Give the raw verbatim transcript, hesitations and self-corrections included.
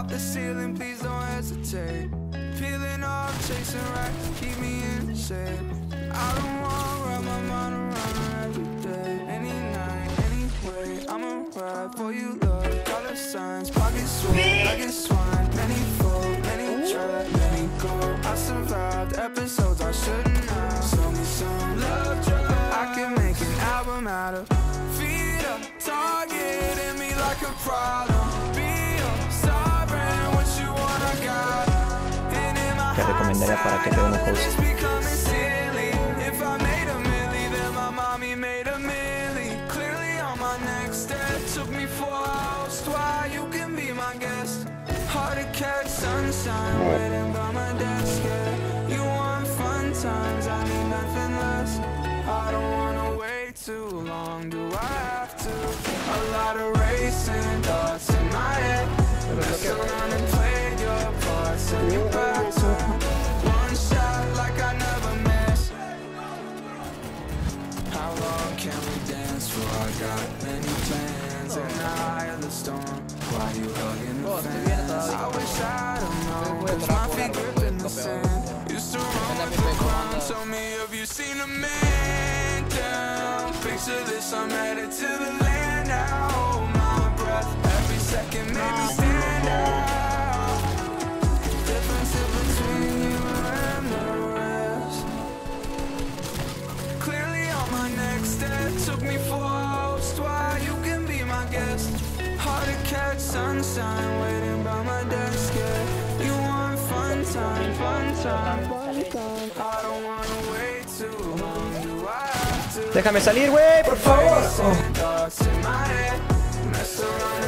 off the ceiling, please don't hesitate. Peeling off, chasing racks, keep me in shape. I don't wanna wrap my mind around her every day. Any night, anyway, I'ma ride for you, love. Dollar signs, pockets swole, I get swine. Many fold, many try, many go. I survived episodes I shouldn't have. Show me some love drug. I can make an album out of. Feet up, target in me like a problem. Be a sovereign, what you want, I got. And in my Te recomendaría para que te den un host. If I made a milli, then my mommy made a milli. Clearly on my next step, took me four hours. Why you can be my guest. Hard to catch sunshine, waiting by my desk. Yeah. You want fun times, I need nothing less. I don't wanna wait too long, do I have to? A lot of racing thoughts in my head. Mess around and play your part, send you back to one shot like I never missed. How long can we dance for? I got many plans in the eye of the storm. Why you hugging the fence? I wish I'd have known, cause my feet gripping the sand. Used to run with the ground, tell me have you seen a man down? Picture this, I'm headed to the land now. Hold my breath, every second made me stand out. Difference between you and the rest. Clearly on my next step, took me four hours. Why you can be my guest. Hard to catch sunshine, waiting by my desk. Yeah. You want fun time, fun time, fun time. I don't wanna wait too long, do I have to? Déjame salir, güey, por favor. Oh. Mess around